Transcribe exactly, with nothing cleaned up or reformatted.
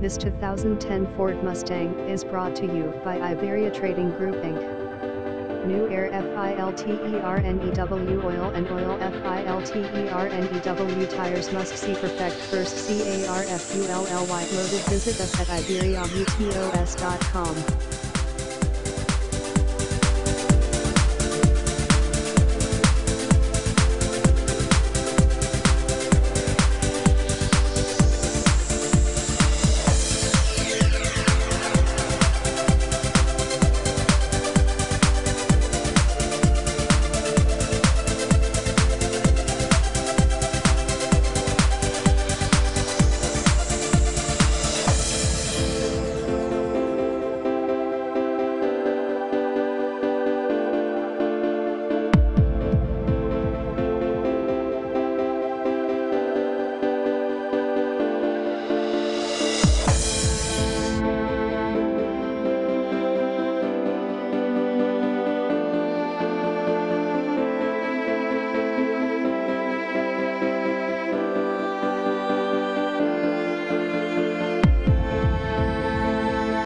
This two thousand ten Ford Mustang is brought to you by IBERIA Trading Group Incorporated. New Air filterenew oil and oil filterenew tires must see perfect first carfull loaded. Visit us at iberia autos dot com.